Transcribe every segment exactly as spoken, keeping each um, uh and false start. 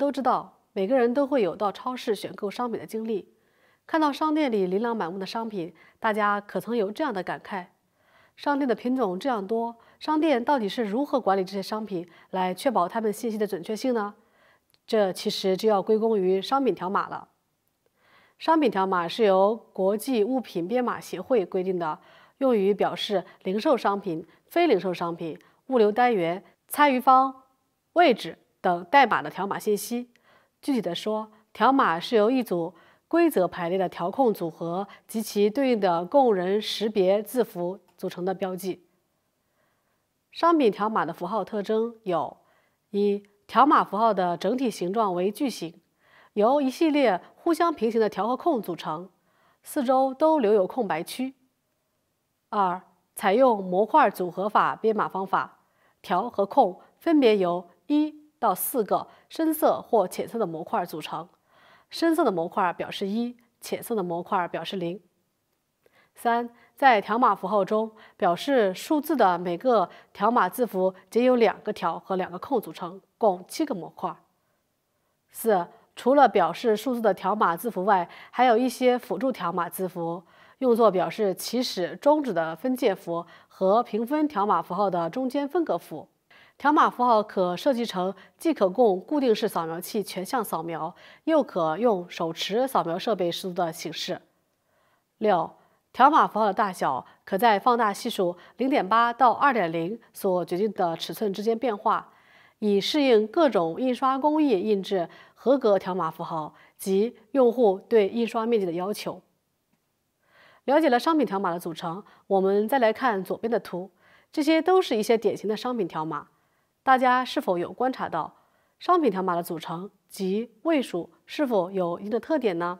都知道，每个人都会有到超市选购商品的经历。看到商店里琳琅满目的商品，大家可曾有这样的感慨：商店的品种这样多，商店到底是如何管理这些商品，来确保它们信息的准确性呢？这其实就要归功于商品条码了。商品条码是由国际物品编码协会规定的，用于表示零售商品、非零售商品、物流单元、参与方、位置等代码的条码信息。具体的说，条码是由一组规则排列的调控组合及其对应的供人识别字符组成的标记。商品条码的符号特征有：一、条码符号的整体形状为矩形，由一系列互相平行的条和空组成，四周都留有空白区。二、采用模块组合法编码方法，条和空分别由一到四个深色或浅色的模块组成，深色的模块表示一，浅色的模块表示零。三、在条码符号中，表示数字的每个条码字符仅由两个条和两个空组成，共七个模块。四、除了表示数字的条码字符外，还有一些辅助条码字符，用作表示起始、终止的分界符和评分条码符号的中间分隔符。条码符号可设计成既可供固定式扫描器全向扫描，又可用手持扫描设备识读的形式。六、条码符号的大小可在放大系数 零点八 到 二点零 所决定的尺寸之间变化，以适应各种印刷工艺印制合格条码符号及用户对印刷面积的要求。了解了商品条码的组成，我们再来看左边的图，这些都是一些典型的商品条码。大家是否有观察到商品条码的组成及位数是否有一定的特点呢？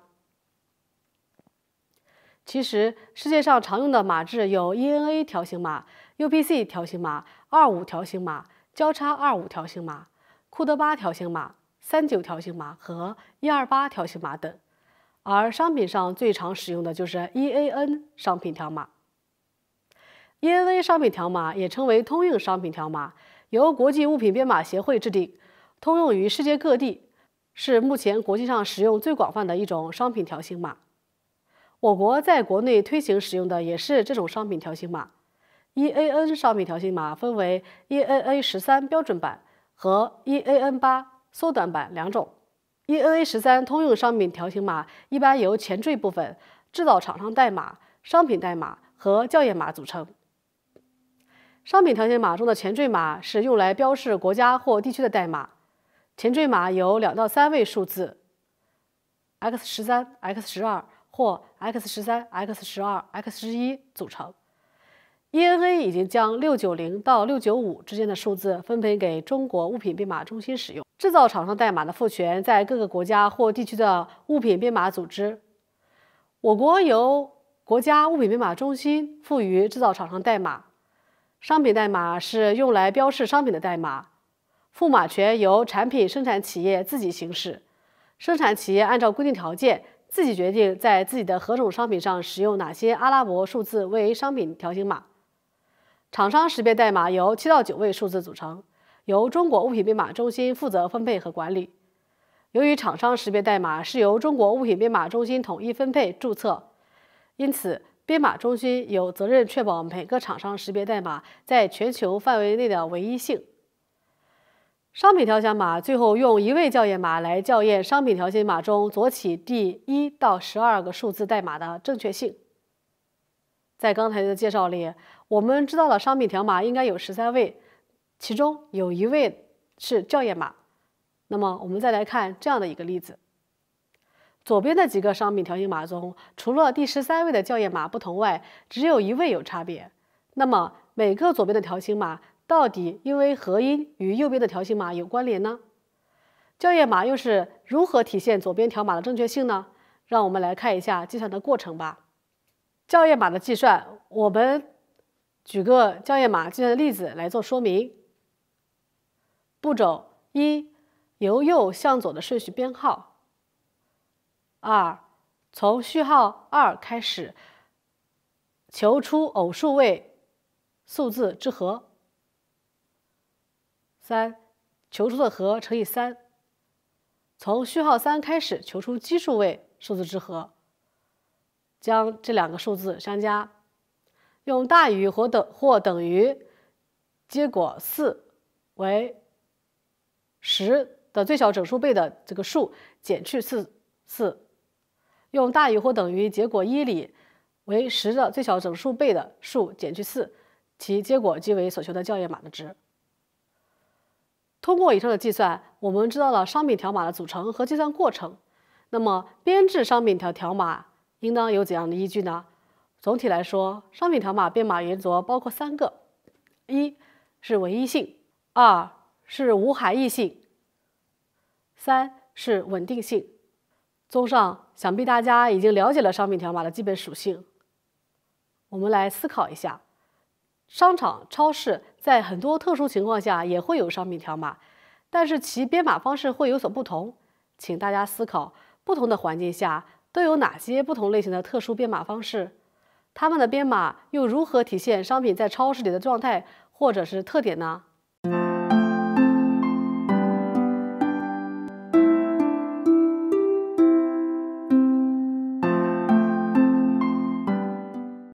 其实，世界上常用的码制有 E N A 条形码、U P C 条形码、二五条形码、交叉二五条形码、库德巴条形码、三九条形码和一二八条形码等。而商品上最常使用的就是 E A N 商品条码。E N A 商品条码也称为通用商品条码，由国际物品编码协会制定，通用于世界各地，是目前国际上使用最广泛的一种商品条形码。我国在国内推行使用的也是这种商品条形码。E A N 商品条形码分为 E N A 十三 标准版和 E A N 八 缩短版两种。E N A 十三 通用商品条形码一般由前缀部分、制造厂商代码、商品代码和校验码组成。商品条形码中的前缀码是用来标示国家或地区的代码，前缀码由两到三位数字 X 十三、X 十二 或 X 十三、X 十二、X 十一组成。E N A 已经将六九零到六九五之间的数字分配给中国物品编码中心使用。制造厂商代码的赋权在各个国家或地区的物品编码组织。我国由国家物品编码中心赋予制造厂商代码。商品代码是用来标示商品的代码，赋码权由产品生产企业自己行使。生产企业按照规定条件，自己决定在自己的何种商品上使用哪些阿拉伯数字为商品条形码。厂商识别代码由七到九位数字组成，由中国物品编码中心负责分配和管理。由于厂商识别代码是由中国物品编码中心统一分配注册，因此编码中心有责任确保每个厂商识别代码在全球范围内的唯一性。商品条形码最后用一位校验码来校验商品条形码中左起第一到十二个数字代码的正确性。在刚才的介绍里，我们知道了商品条码应该有十三位，其中有一位是校验码。那么我们再来看这样的一个例子。左边的几个商品条形码中，除了第十三位的校验码不同外，只有一位有差别。那么每个左边的条形码到底因为何因与右边的条形码有关联呢？校验码又是如何体现左边条码的正确性呢？让我们来看一下计算的过程吧。校验码的计算，我们举个校验码计算的例子来做说明。步骤一，由右向左的顺序编号。二，从序号二开始，求出偶数位数字之和。三，求出的和乘以三。 从序号三开始求出奇数位数字之和，将这两个数字相加，用大于或等或等于结果四为十的最小整数倍的这个数减去四四，用大于或等于结果一里为十的最小整数倍的数减去四，其结果即为所求的校验码的值。通过以上的计算，我们知道了商品条码的组成和计算过程。那么，编制商品条条码应当有怎样的依据呢？总体来说，商品条码编码原则包括三个：一是唯一性，二是无含义性，三是稳定性。综上，想必大家已经了解了商品条码的基本属性。我们来思考一下，商场、超市在很多特殊情况下也会有商品条码，但是其编码方式会有所不同。请大家思考，不同的环境下都有哪些不同类型的特殊编码方式？它们的编码又如何体现商品在超市里的状态或者是特点呢？